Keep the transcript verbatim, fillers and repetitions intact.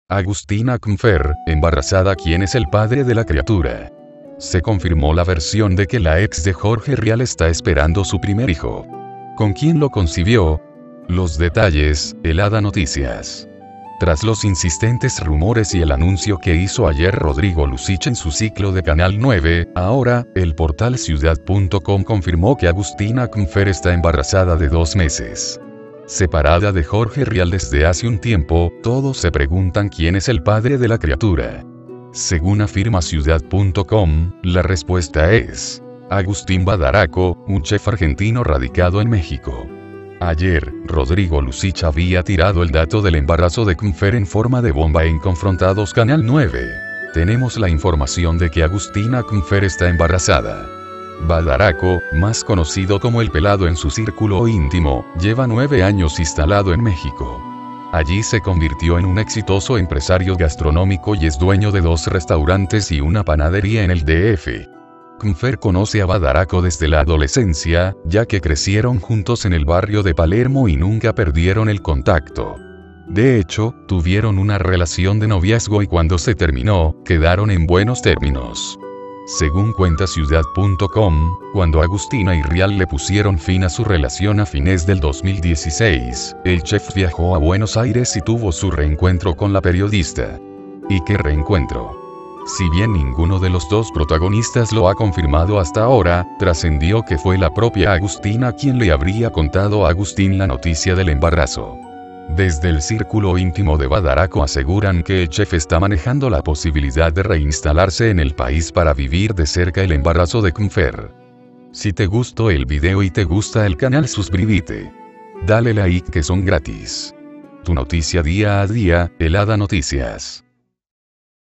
Agustina Kmpfer, embarazada. ¿Quién es el padre de la criatura? Se confirmó la versión de que la ex de Jorge Rial está esperando su primer hijo. ¿Con quién lo concibió? Los detalles, Helada Noticias. Tras los insistentes rumores y el anuncio que hizo ayer Rodrigo Lucich en su ciclo de Canal nueve, ahora, el portal ciudad punto com confirmó que Agustina Kmpfer está embarazada de dos meses. Separada de Jorge Rial desde hace un tiempo, todos se preguntan quién es el padre de la criatura. Según afirma ciudad punto com, la respuesta es Agustín Badaraco, un chef argentino radicado en México. Ayer, Rodrigo Lucich había tirado el dato del embarazo de Kmpfer en forma de bomba en Confrontados Canal nueve. Tenemos la información de que Agustina Kmpfer está embarazada. Badaraco, más conocido como El Pelado en su círculo íntimo, lleva nueve años instalado en México. Allí se convirtió en un exitoso empresario gastronómico y es dueño de dos restaurantes y una panadería en el D F. Kmpfer conoce a Badaraco desde la adolescencia, ya que crecieron juntos en el barrio de Palermo y nunca perdieron el contacto. De hecho, tuvieron una relación de noviazgo y cuando se terminó, quedaron en buenos términos. Según cuenta ciudad punto com, cuando Agustina y Rial le pusieron fin a su relación a fines del dos mil dieciséis, el chef viajó a Buenos Aires y tuvo su reencuentro con la periodista. ¿Y qué reencuentro? Si bien ninguno de los dos protagonistas lo ha confirmado hasta ahora, trascendió que fue la propia Agustina quien le habría contado a Agustín la noticia del embarazo. Desde el círculo íntimo de Badaraco aseguran que el chef está manejando la posibilidad de reinstalarse en el país para vivir de cerca el embarazo de Kmpfer. Si te gustó el video y te gusta el canal, suscríbete. Dale like que son gratis. Tu noticia día a día, Helada Noticias.